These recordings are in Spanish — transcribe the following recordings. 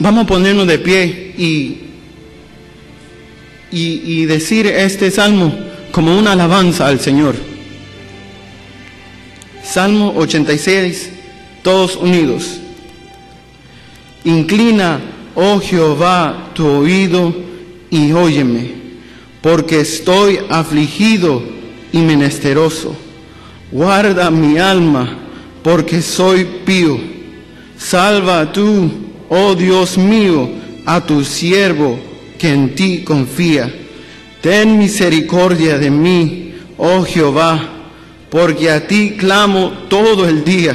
Vamos a ponernos de pie y decir este salmo como una alabanza al Señor. Salmo 86, todos unidos. Inclina, oh Jehová, tu oído y óyeme, porque estoy afligido y menesteroso. Guarda mi alma, porque soy pío. Salva tú, oh Dios mío, a tu siervo que en ti confía. Ten misericordia de mí, oh Jehová, porque a ti clamo todo el día.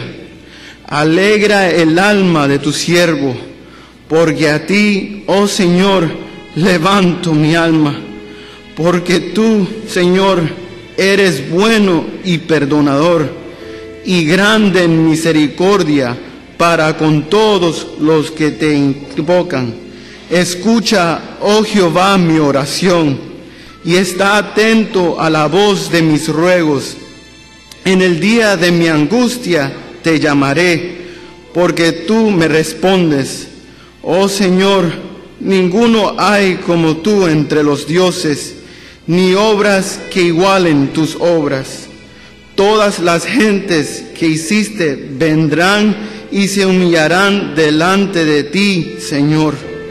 Alegra el alma de tu siervo, porque a ti, oh Señor, levanto mi alma. Porque tú, Señor, eres bueno y perdonador, y grande en misericordia para con todos los que te invocan. Escucha, oh Jehová, mi oración, y está atento a la voz de mis ruegos. En el día de mi angustia te llamaré, porque tú me respondes. Oh Señor, ninguno hay como tú entre los dioses, ni obras que igualen tus obras. Todas las gentes que hiciste vendrán y se humillarán delante de ti, Señor,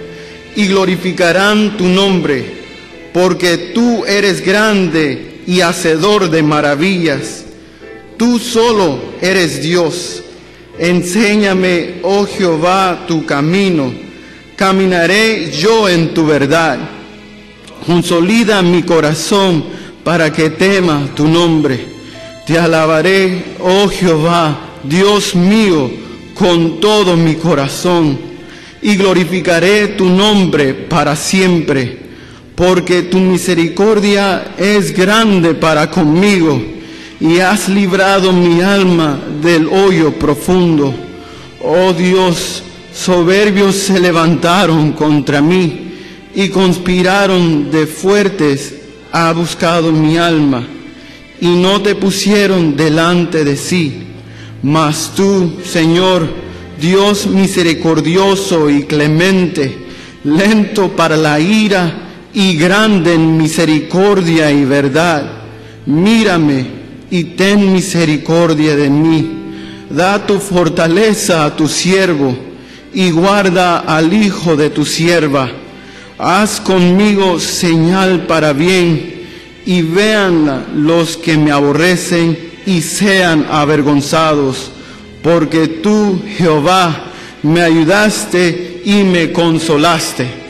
y glorificarán tu nombre, porque tú eres grande y hacedor de maravillas. Tú solo eres Dios. Enséñame, oh Jehová, tu camino. Caminaré yo en tu verdad. Consolida mi corazón para que tema tu nombre. Te alabaré, oh Jehová, Dios mío, con todo mi corazón, y glorificaré tu nombre para siempre, porque tu misericordia es grande para conmigo, y has librado mi alma del hoyo profundo. Oh Dios, soberbios se levantaron contra mí, y conspiraron de fuertes, ha buscado mi alma, y no te pusieron delante de sí. Mas tú, Señor, Dios misericordioso y clemente, lento para la ira y grande en misericordia y verdad, mírame y ten misericordia de mí. Da tu fortaleza a tu siervo y guarda al hijo de tu sierva. Haz conmigo señal para bien, y veanla los que me aborrecen y sean avergonzados, porque tú, Jehová, me ayudaste y me consolaste.